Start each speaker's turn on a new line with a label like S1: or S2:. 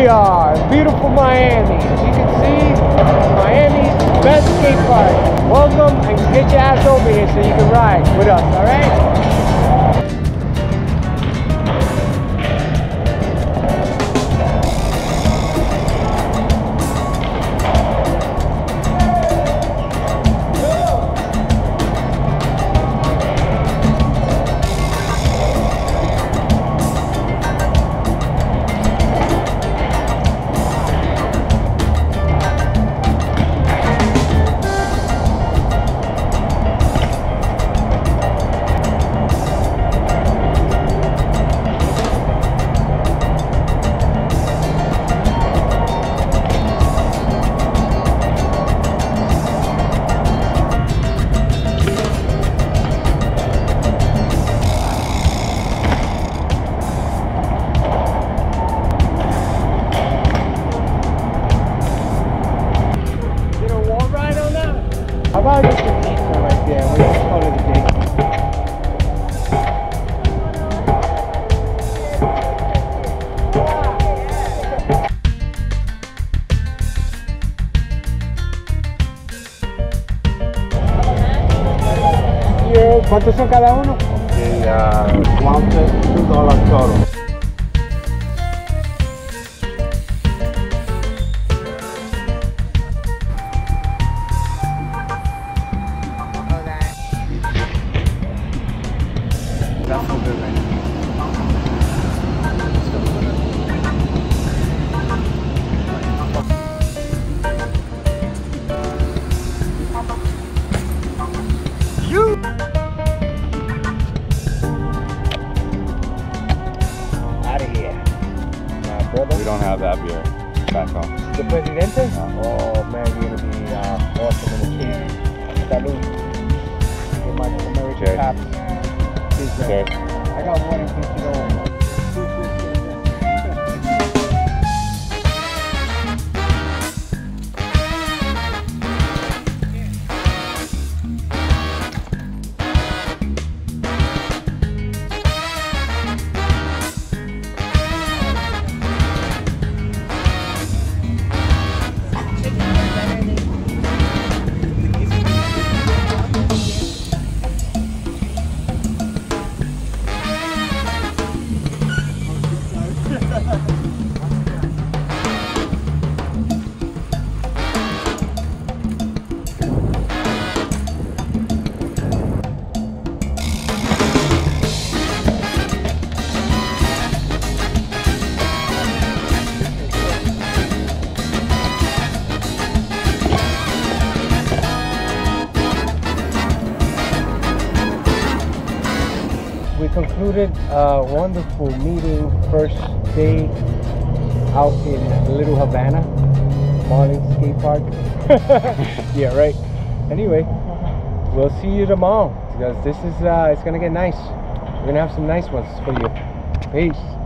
S1: we are in beautiful Miami. As you can see, Miami's best skate park. Welcome, and get your ass over here so you can ride with us, all right? How about just a pizza right there? We just call it a day. ¿Cuántos son cada uno?
S2: ¿Cuántos $2 todo? That's so good right now. Out of here. Nah, brother.
S3: We don't have that beer back home.
S1: The Presidente?
S3: No.
S1: Oh man, you're gonna be awesome in the case. Salud. With my American
S3: Cheers.
S1: caps.
S3: Cheers.
S1: I got one in case you don't. We concluded a wonderful meeting, first day out in Little Havana, Marlin Skate Park. Yeah, right. Anyway, we'll see you tomorrow because this is it's gonna get nice. We're gonna have some nice ones for you. Peace.